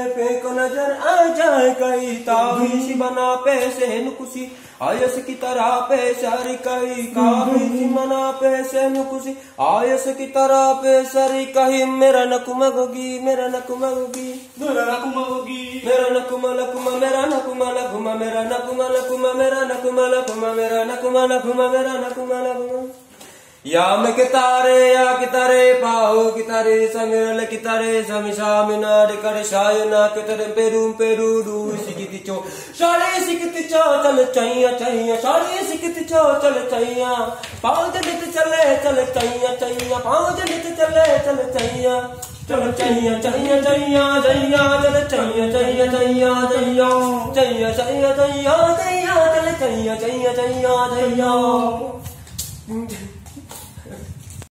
फेंक नजर आ जाए कहीं तावीसी बना पैसे नुकुसी आयस की तरह पेशरी कही कावीसी बना पैसे नुकुसी आयस की तरह पेशरी कही मेरा नकुमगोगी मेरा नकुमगोगी मेरा नकुमगोगी मेरा नकुमा लकुमा मेरा नकुमा लकुमा मेरा नकुमा लकुमा मेरा नकुमा लकुमा मेरा नकुमा लकुमा मेरा नकुमा लकुमा या मैं कितारे पाओ कितारे समिरल कितारे समिशामिना डिकर शायना कितारे पेरू डू सिकिति चो शाले सिकिति चो चल चाहिया चाहिया शाले सिकिति चो चल चाहिया पाँव जनित चले चल चाहिया पाँव जनित चले चल चाहिया चल चाहिया चाहिया चाहिया चाहिया चल चाहिया चाहिया चाहिया चाहिया चाहिया चाहिया चाहिया चाहिया चल चाहिया चाहिया चाहिया चाहिया